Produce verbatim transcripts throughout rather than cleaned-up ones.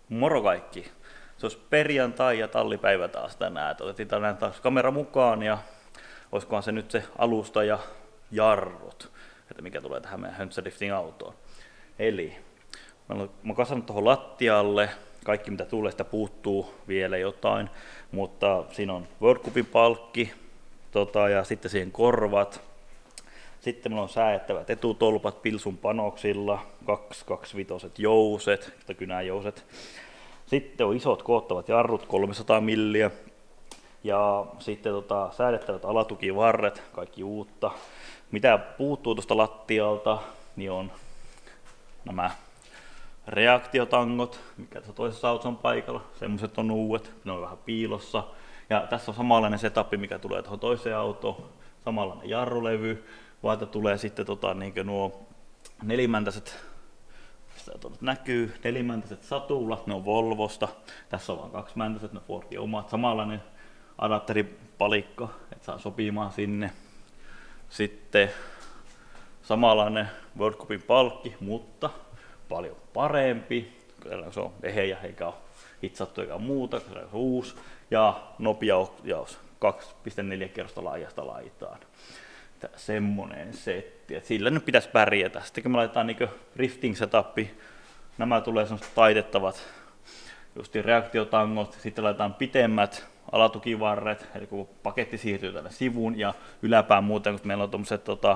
Moro kaikki! Se olisi perjantai ja tallipäivä taas tänään. Otettiin tänään taas kamera mukaan ja olisikohan se nyt se alusta ja jarrut, että mikä tulee tähän meidän Höntsädrifting autoon. Eli mä oon kasannut tuohon lattialle, kaikki mitä tulee, sitä puuttuu vielä jotain, mutta siinä on World Cupin palkki tota, ja sitten siihen korvat. Sitten meillä on säädettävät etutolpat Pilsun panoksilla, kaksi kaksivitoset jouset, kynäjouset. Sitten on isot koottavat jarrut, kolmesataa milliä. Ja sitten tota, säädettävät alatukivarret, kaikki uutta. Mitä puuttuu tuosta lattialta, niin on nämä reaktiotangot, mikä tässä toisessa autossa on paikalla. Semmoiset on uudet, ne on vähän piilossa. Ja tässä on samanlainen setup, mikä tulee tuohon toiseen autoon. Samanlainen jarrulevy. Vaata tulee sitten tota, niin nuo nelimäntäiset, mistä näkyy, nelimäntäiset satulat, ne on Volvosta. Tässä on vain kaksimääntäiset, ne on Fordin omat. Samanlainen adapteripalikka, että saa sopimaan sinne. Sitten samanlainen World Cupin palkki, mutta paljon parempi. Se on eheä eikä ole hitsattu eikä muuta, se on uusi. Ja nopea ohjaus, kaksi pilkku neljä kerrosta laajasta laitaan. Semmonen setti, että sillä nyt pitäisi pärjätä. Sitten kun me laitetaan niin drifting setupi, nämä tulee semmoiset taitettavat justiin reaktiotangot, sitten laitetaan pitemmät alatukivarret, eli kun paketti siirtyy tänne sivuun ja yläpään muuten, kun meillä on tommoset tota,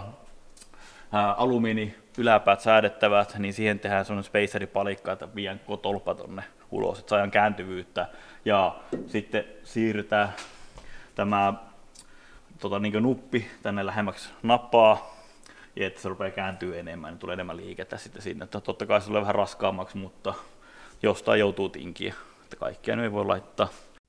alumiini yläpäät säädettävät, niin siihen tehdään semmoinen spaceripalikka, että vien tolppa tonne ulos, että saadaan kääntyvyyttä ja sitten siirrytään tämä Tota, niin nuppi tänne lähemmäksi nappaa, ja että se rupeaa kääntyä enemmän, niin tulee enemmän liikettä sitten sinne. Että totta kai se tulee vähän raskaammaksi, mutta jostain joutuu tinkiä, että kaikkea ei voi laittaa.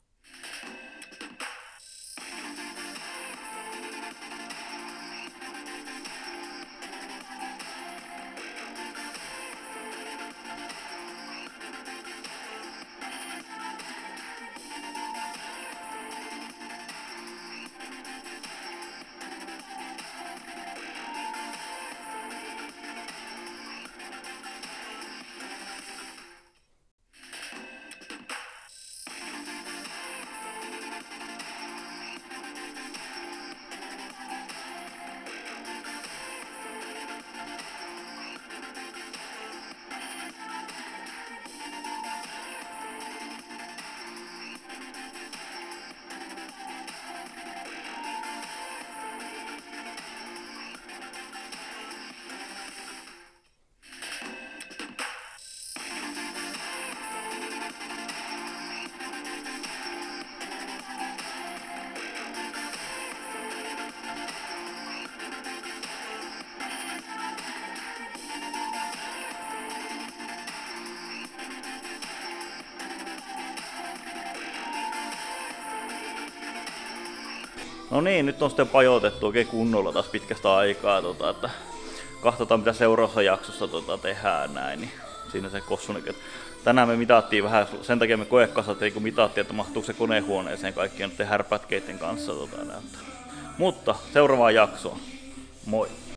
No niin, nyt on sitten pajotettu oikein kunnolla taas pitkästä aikaa, tota, että katsotaan mitä seuraavassa jaksossa tota, tehdään näin, niin siinä se kossunekin. Tänään me mitattiin vähän, sen takia me koekasattiin, kun mitattiin, että mahtuuko se konehuoneeseen kaikkien härpätkeiden kanssa. Tota, mutta seuraavaan jaksoon, moi!